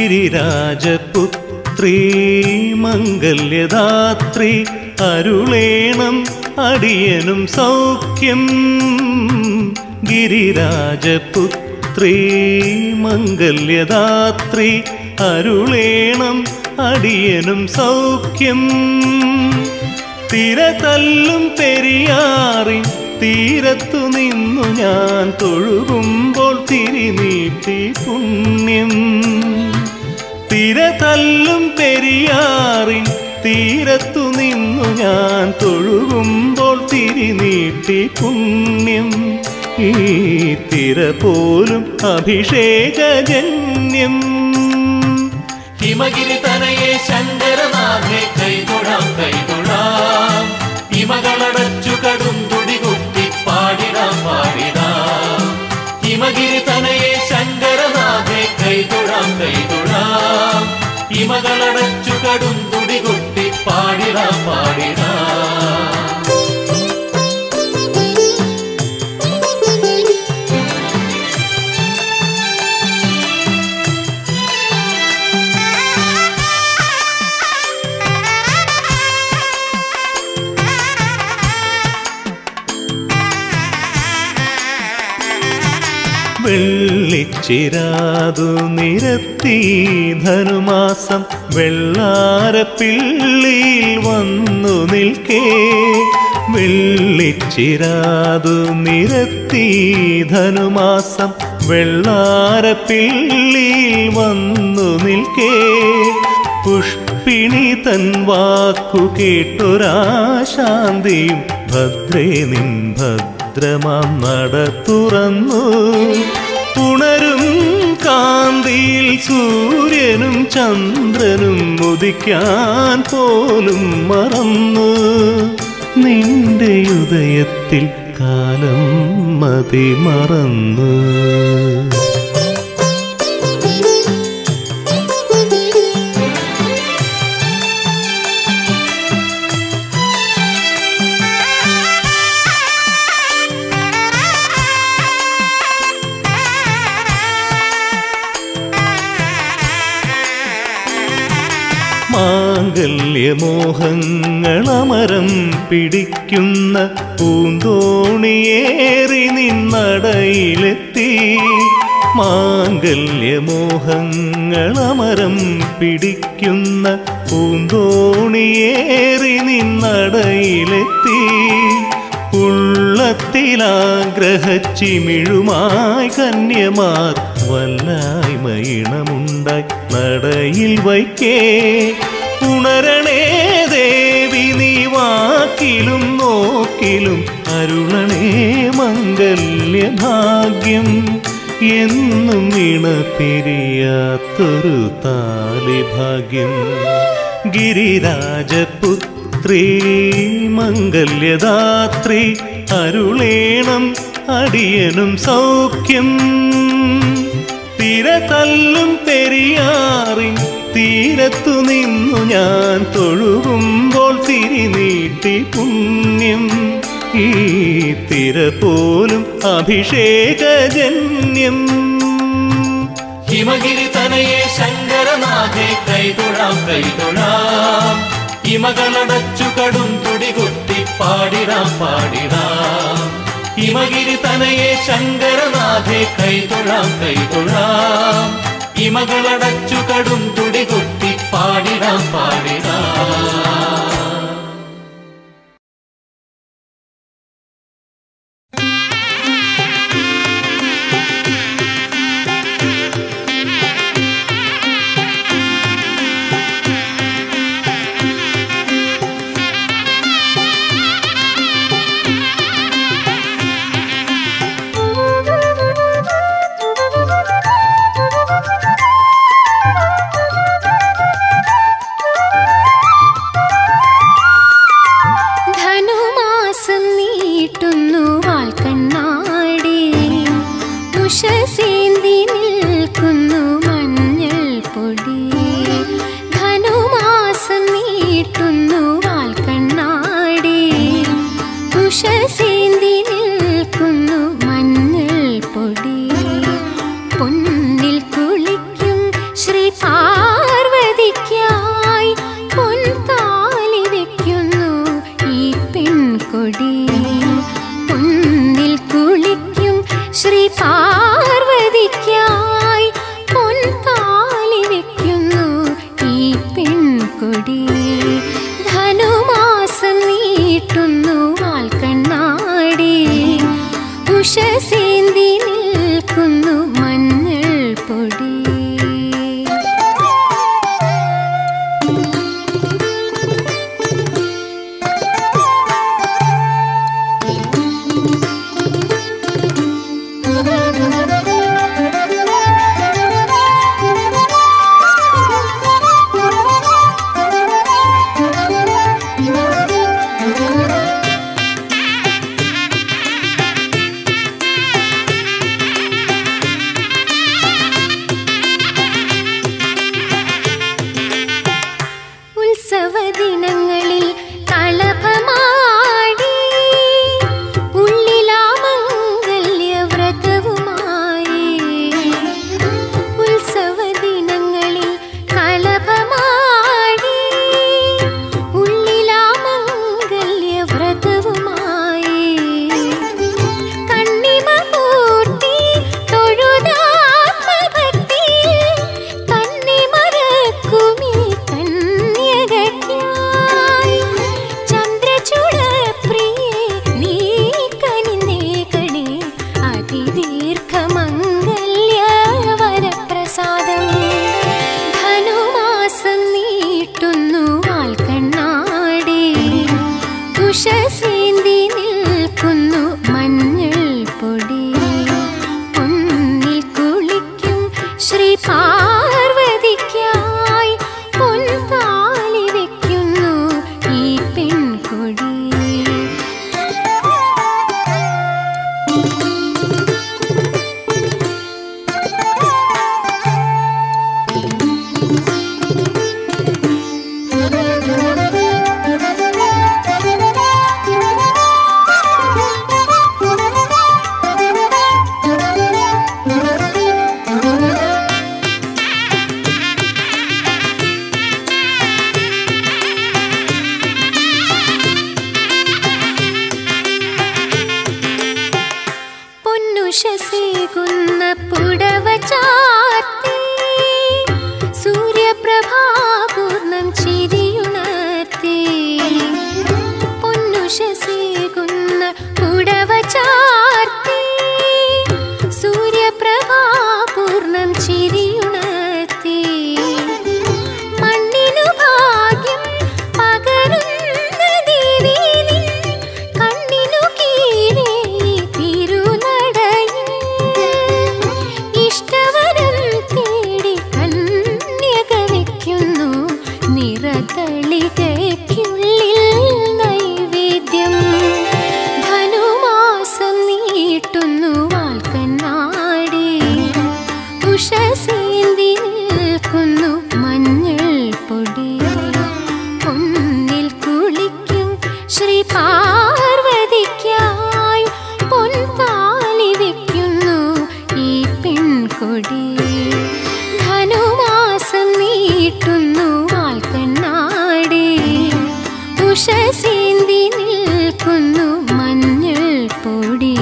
ഗിരിരാജപുത്രീ മംഗല്യദാത്രി അരുളേണം അടിയനും സൗഖ്യം. ഗിരിരാജപുത്രീ മംഗല്യദാത്രി അരുളേണം അടിയനും സൗഖ്യം. തിരതല്ലും പെരിയാറിൻ തീരത്തു നിന്നു ഞാൻ തൊഴുകുമ്പോൾ തിരിനീട്ടി പുണ്യം. തിരതല്ലും പെരിയാറിൻ തീരത്തു നിന്നു ഞാൻ തൊഴുകുമ്പോൾ തിരിനീട്ടി പുണ്യം. ഈ തിര പോലും അഭിഷേകജന്യം. ഹിമഗിരി തനയെ ശങ്കരനാഥേ കൈതൊഴാം കൈതൊഴാം. ഹിമകളടച്ചു കടും തുടികുത്തി പാടിടാം പാടിടാം. ഹിമഗിരി തനയെ ശങ്കരനാഥേ കൈതൊഴാം കൈതൊഴാം. ഹിമകളടച്ചു കടും തുടികുത്തി പാടിടാം പാടിടാം. വെള്ളിച്ചിരാതു നിരത്തി ധനുമാസം വെള്ളാരപ്പിള്ളിയിൽ വന്നു നിൽക്കേ. വെള്ളിച്ചിരാതു നിരത്തി ധനുമാസം വെള്ളാരപ്പിള്ളിയിൽ വന്നു നിൽക്കേ. പുഷ്പിണി തൻ വാക്കു കേട്ടൊരാശാന്തിയും ഭദ്രേ നിൻ ഭദ്രമാം നട തുറന്നു. ഉണരും കാന്തിയിൽ സൂര്യനും ചന്ദ്രനും ഉദിക്കാൻ പോലും മറന്നു. നിന്റെ ഉദയത്തിൽ കാലം മതി മറന്നു. മാംഗല്യമോഹങ്ങളമരം പിടിക്കുന്ന പൂന്തോണിയേറി നിന്നടയിലെത്തി. മാംഗല്യമോഹങ്ങളമരം പിടിക്കുന്ന പൂന്തോണിയേറി നിന്നടയിലെത്തി. ഉള്ളത്തിലാഗ്രഹച്ചിമിഴുമായി കന്യമാർ വല്ലായ്മയിണമുണ്ടായി നടയിൽ വയ്ക്കേ. ഉണരണേ ദേവി നീ വാക്കിലും നോക്കിലും അരുളണേ മംഗല്യഭാഗ്യം. എന്നും ഇണ പിരിയാത്തൊരു താലിഭാഗ്യം. ഗിരിരാജപുത്രീ മംഗല്യദാത്രി അരുളേണം അടിയനും സൗഖ്യം. തിരതല്ലും പെരിയാറിൻ തീരത്തു നിന്നു ഞാൻ തൊഴുകുമ്പോൾ തിരിനീട്ടി പുണ്യം. ഈ തിര പോലും അഭിഷേകജന്യം. ഹിമഗിരി തനയെ ശങ്കരനാഥേ കൈതൊഴാം കൈതൊഴാം. ഹിമകളടച്ചു കടും തുടികുത്തി പാടിടാം പാടിടാം. ഹിമഗിരി തനയെ ശങ്കരനാഥേ കൈതൊഴാം കൈതൊഴാം. ഹിമകളടച്ചു കടും തുടികുത്തി പാടിടാം പാടിടാം. ശ്രീ പാർവതിക്കായി പൊൻതാലി വെക്കുന്നു ഈ പെൺകൊടി. ഉഷസേകുന്ന പുടവ ചാർത്തി സൂര്യപ്രഭാപൂർണം ചിരിയുണർത്തി. പൊന്നുഷസേകുന്ന പുടവ ചാർത്തി സൂര്യപ്രഭാപൂർണം ചിരിയുണർത്തി. മണ്ണിനു ഭാഗ്യം പകരുന്ന ദേവി നിൻ കണ്ണിനു കീഴേ നിറതളികയ്ക്കുള്ളിൽ നൈവേദ്യം. ധനുമാസം നീട്ടുന്നു വാൽക്കണ്ണാടി. ഉഷസേന്തി നിൽക്കുന്നു മഞ്ഞൾ പൊടി. പൊന്നിൽ കുളിക്കും ശ്രീ പാർവതിക്കായി പൊൻതാലി വെക്കുന്നു ഈ പെൺകൊടി. ധനുമാസം നീട്ടുന്നു വാൽക്കണ്ണാടി. ഉഷസേന്തി നിൽക്കുന്നു മഞ്ഞൾ പൊടി.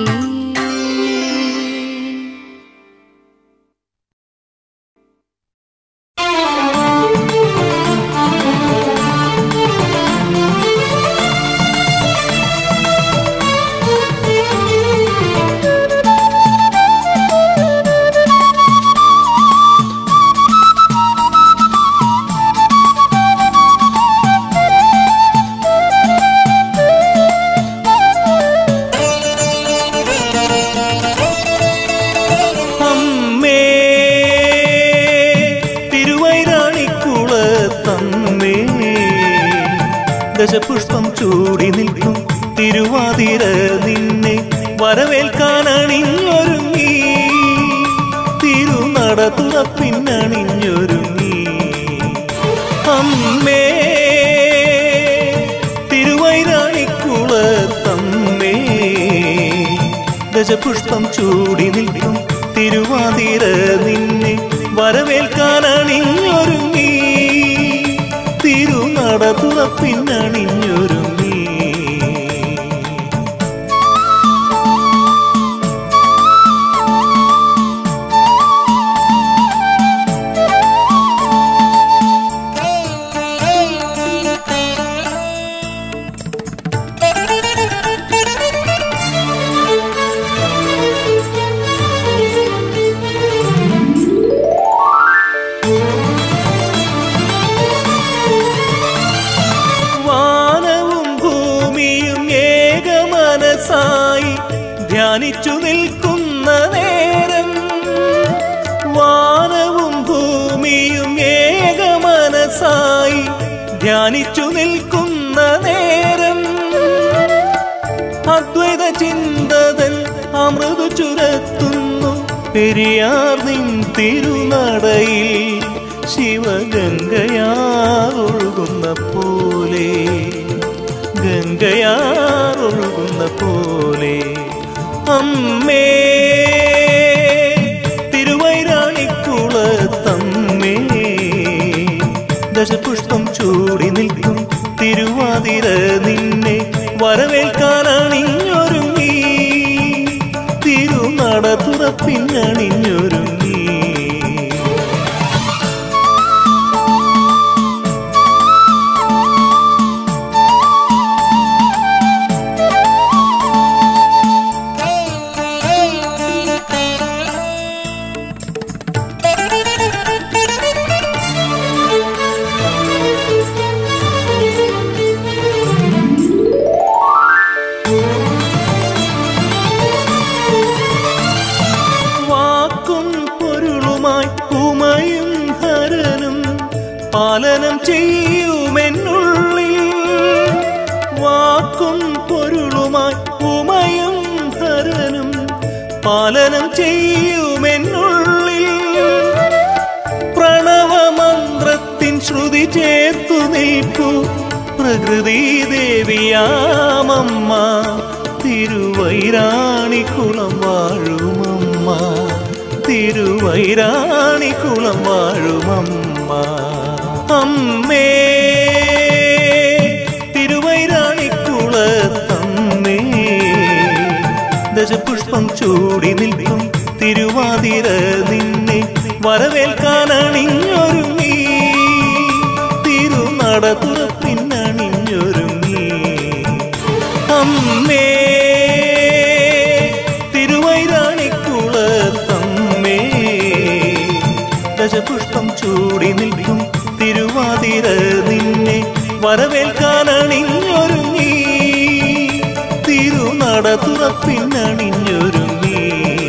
ദശപുഷ്പം ചൂടി നിൽക്കും തിരുവാതിര നിന്നെ വരവേൽക്കാനണിഞ്ഞൊരുങ്ങി. തിരുനട തുറപ്പിന്നണിഞ്ഞൊരുങ്ങി. അമ്മേ തിരുവൈരാണിക്കുളത്തമ്മേ ദശപുഷ്പം ചൂടി നിൽക്കും തിരുവാതിര നിന്നെ വരവേൽക്കാനണിഞ്ഞൊരുങ്ങി. തിരുനട തുറപ്പിന്നണിഞ്ഞൊരുങ്ങി. ധ്യാനിച്ചു നിൽക്കുന്ന നേരം, വാനവും ഭൂമിയും ഏകമനസായി ധ്യാനിച്ചു നിൽക്കുന്ന നേരം, അദ്വൈത ചിന്തതൻ അമൃതു ചുരത്തുന്നു പെരിയാർ നിൻ തിരുനടയിൽ. ശിവഗംഗയാറൊഴുകുന്ന പോലെ, ഗംഗയാറൊഴുകുന്ന പോലെ. അമ്മേ തിരുവൈരാണിക്കുളത്തമ്മേ ദശപുഷ്പം ചൂടി നിൽക്കും തിരുവാതിര നിന്നെ വരവേൽക്കാനണിഞ്ഞൊരുങ്ങി. തിരുനട തുറപ്പിന്നണിഞ്ഞൊരുങ്ങി. വാക്കു ഉമയും ഹരനും പാലനം ചെയ്യുമെന്നുള്ളിൽ വാക്കും പൊരുളുമായി ഉമയും ഹരനും പാലനം ചെയ്യുമെന്നുള്ളിൽ പ്രണവമന്ത്രത്തിൻ ശ്രുതി ചേർത്തു നിൽപ്പു പ്രകൃതി ദേവിയാമമ്മ തിരുവൈരാണിക്കുളം വാഴുമമ്മ തിരുവൈരാണിക്കുളം വാഴുമമ്മ അമ്മേ തിരുവൈരാണിക്കുളത്തമ്മേ ദശപുഷ്പം ചൂടി നിൽക്കും തിരുവാതിര നിന്നെ വരവേൽക്കാനണിഞ്ഞൊരുങ്ങി തിരുനട തുറപ്പിന്നണിഞ്ഞൊരുങ്ങി അമ്മേ തിരുവൈരാണിക്കുളത്തമ്മേ ദശപുഷ്പം ചൂടി നിൽക്കും തിരുവാതിര നിന്നെ വരവേൽക്കാനണിഞ്ഞൊരുങ്ങി തിരുനട തുറപ്പിന്നണിഞ്ഞൊരുങ്ങി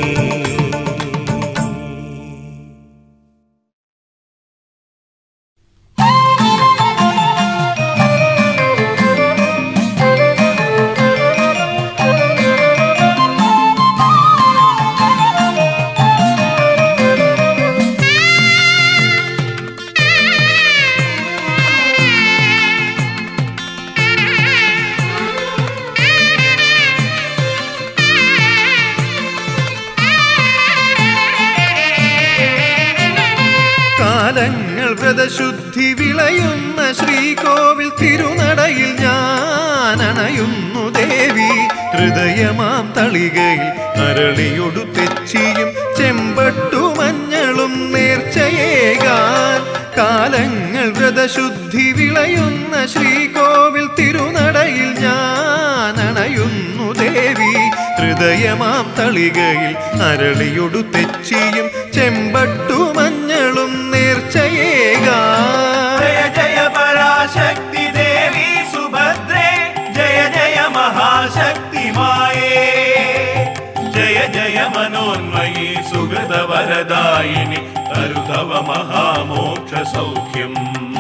വ്രതശുദ്ധി വിളയുന്ന ശ്രീകോവിൽ തിരുനടയിൽ ഞാനണയുന്നു ദേവി ഹൃദയമാം തളികയിൽ അരളിയൊടു തെച്ചിയും ചെമ്പട്ടുമഞ്ഞളും നേർച്ചയേകാൻ കാലങ്ങൾ വ്രതശുദ്ധി വിളയുന്ന ശ്രീകോവിൽ തിരുനടയിൽ ഞാനണയുന്നു ദേവി ഹൃദയമാം തളികയിൽ അരളിയൊടു തെച്ചിയും ചെമ്പട്ടുമഞ്ഞളും നേർച്ചയേകാൻ ജയ ജയ പരാശക്തി ദേവി സുഭദ്രേ ജയ ജയ മഹാശക്തി മായേ ജയ ജയ മനോന്മയി സുഹൃത വരദായിനി തരുതവ മഹാമോക്ഷ സൗഖ്യം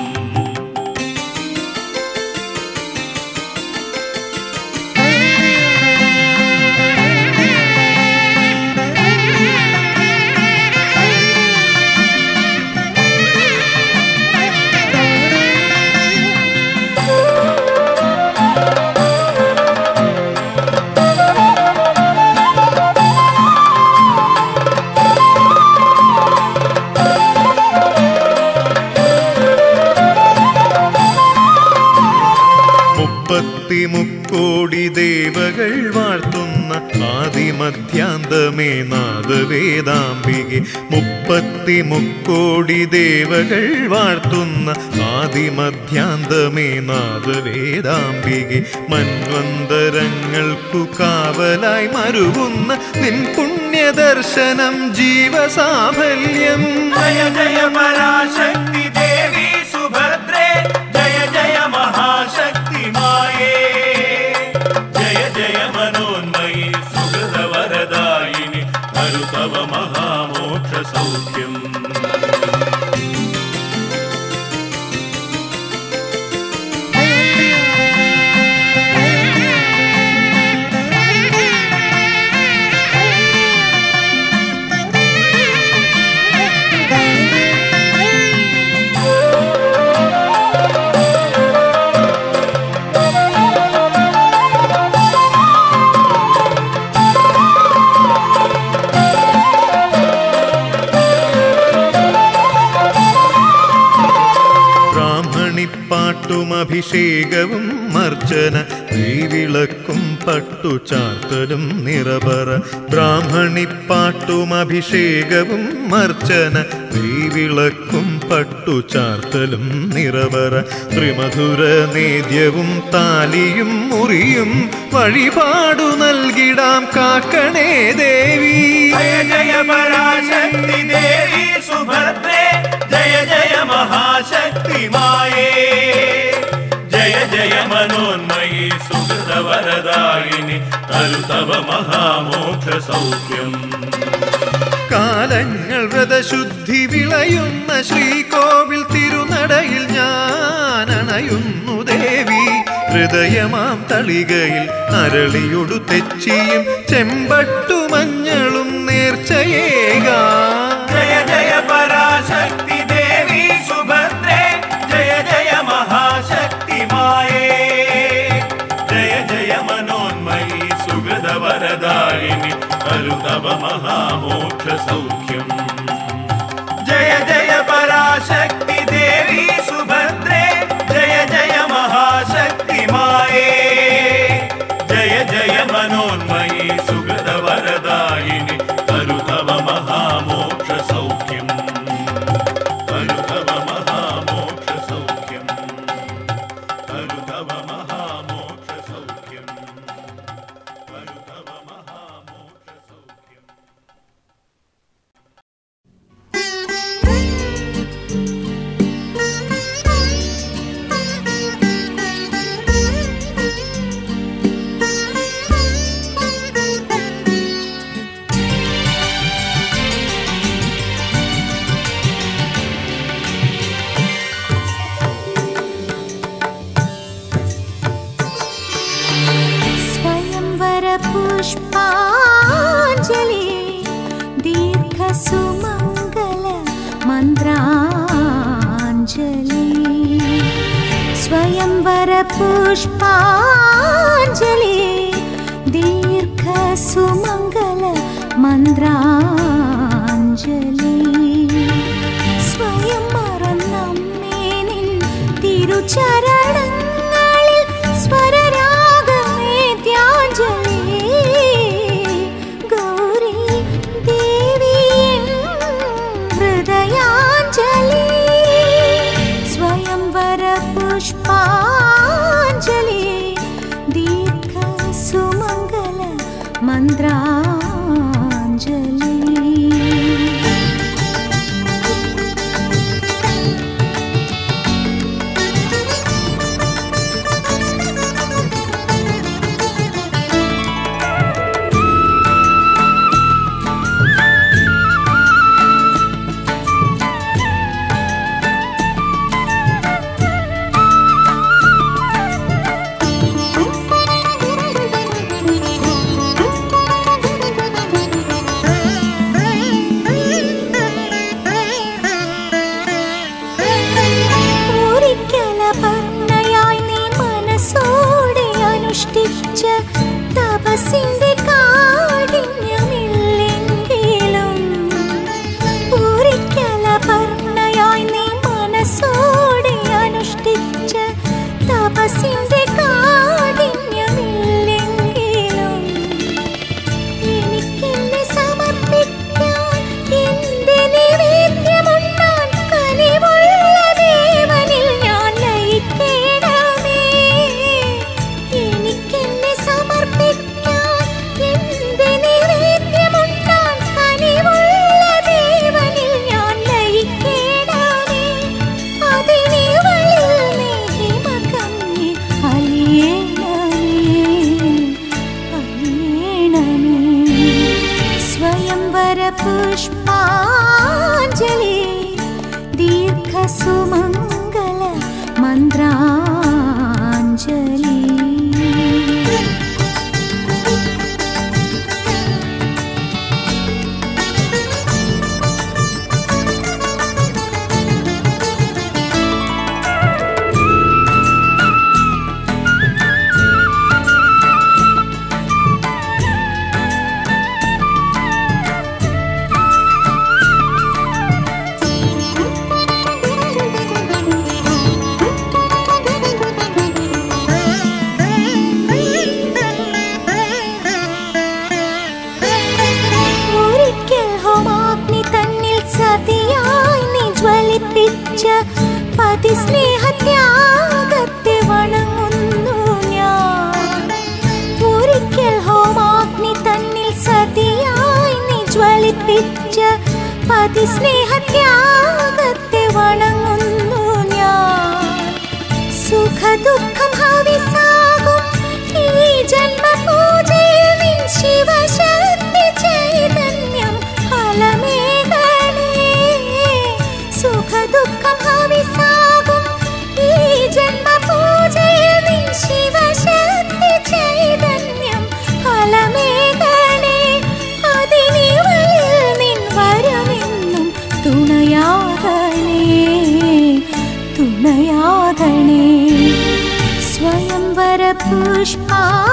മുക്കോടി ദേവകൾ വാഴ്ത്തുന്ന ആദിമധ്യാന്തമേ നാദവേദാംബികെ 33 ദേവകൾ വാഴ്ത്തുന്ന ആദിമധ്യാന്തമേ നാദവേദാംബികെ മന്വന്തരങ്ങൾക്കു കാവലായി മരുവുന്ന നിൻ പുണ്യദർശനം ജീവസാഫല്യം ജയ ജയ പരാശക്തി ദേവി സുഭദ്രേ ജയ ജയ മഹാശക്തി മായേ ജയ ജയ മനോന്മയി സുഹൃത വരദായിനി തരുതവ മഹാമോക്ഷ സൗഖ്യം അഭിഷേകവും അർച്ചന ീവിളക്കും പട്ടുചാർത്തലും നിറപറ ബ്രാഹ്മണിപ്പാട്ടും അഭിഷേകവും അർച്ചന ീവിളക്കും പട്ടുചാർത്തലും നിറപറ ത്രിമധുര നേദ്യവും താലിയും മുറിയും വഴിപാടു നൽകിടാം കാക്കണേ ദേവി ജയ ജയ പരാശക്തി ദേവി സുഭദ്രേ ജയ ജയ മഹാശക്തി മായേ ജയ ജയ മനോന്മയി സുഹൃത വരദായിനി തരുതവ മഹാമോക്ഷ സൗഖ്യം കാലങ്ങൾ വ്രതശുദ്ധി വിളയുന്ന ശ്രീകോവിൽ തിരുനടയിൽ ഞാൻ അണയുന്നു ദേവി. ഹൃദയമാം തളികയിൽ അരളിയൊടു തെച്ചിയും ചെമ്പട്ടുമഞ്ഞളും നേർച്ചയേകാ. ജയ ജയ പരാശക്തി ദേവി സുഭദ്രേ, ജയ ജയ മഹാശക്തി മായേ, ജയ ജയ മനോന്മയി സുഗതവരദായിനി കരുതവ മഹാമോക്ഷ സൗഖ്യം. ജയ ജയ പരാശക്തി ദേവി സുഭദ്രേ, ജയ ജയ മഹാശക്തി മായേ, ജയ ജയ മനോന്മയി സുഗതവരദായിനി കരുതവ മഹാമോക്ഷ സൗഖ്യം, കരുതവ മഹാമോക്ഷ സൗഖ്യം, കരുതവ മഹാമോക്ഷ സൗഖ്യം, കരുതവ മഹാമോക്ഷ സൗഖ്യം. സ്വയംവര പുഷ്പാഞ്ജലി ദീർഘസുമംഗല മന്ത്രാഞ്ജലി. സ്വയംവര പുഷ്പാഞ്ജലി ദീർഘസുമംഗല മന്ത്രാഞ്ജലി. സ്വയം മറന്നമ്മേ നിൻ തിരുചരണങ്ങളിൽ സ്വരരാഗമേദ്യാഞ്ജലി. ഗൗരി ദേവി ഹൃദയാഞ്ജലി. സ്വയംവര പുഷ്പാഞ്ജലി ദീർഘസുമംഗല മന്ത്രാഞ്ജലി. തപസിന്റെ കാഠിന്യമില്ലെങ്കിലും ഒരിക്കലപർണയായി നീ മനസ്സോടെ അനുഷ്ഠിച്ച തപസിന്റെ കാഠിന്യമില്ലെങ്കിലും എനിക്കെന്നെ സമർപ്പിക്കാൻ എന്റെ നിവേദ്യമുണ്ണാൻ കനിവുള്ള ദേവനിൽ ഞാൻ ലയിക്കേണമേ. എനിക്കെന്നെ സമർപ്പിക്കാൻ എന്റെ നിവേദ്യമുണ്ണാൻ കനിവുള്ള ദേവനിൽ ഞാൻ ലയിക്കേണമേ. അതിനിവളിൽ നീ ഹിമകന്നി അലിയേണമേ. സ്വയംവര പുഷ്പാഞ്ജലി ദീർഘസുമംഗല മന്ത്രാഞ്ജലി. പതിസ്നേഹത്യാഗത്തെ വണങ്ങുന്നു ഞാൻ. ഒരിക്കൽ ഹോമാഗ്നി തന്നിൽ സതിയായി നീ ജ്വലിപ്പിച്ച പതിസ്നേഹത്യാഗത്തെ വണങ്ങുന്നു ഞാൻ. സുഖദുഃഖം ഹവിസാകും ഈ ജന്മപൂജയിൽ നിൻ ശിവശക്തി ചൈതന്യം ഫലമേ സുഖദുഃഖം ഹവിസാകും ഈ ജന്മപൂജയിൽ നിൻ ശിവശക്തി ചൈതന്യം ഫലമേകണേ. അതിനിവളിൽ നിൻ വരമെന്നും തുണയാകണേ, തുണയാകണേ. സ്വയംവര പുഷ്പാ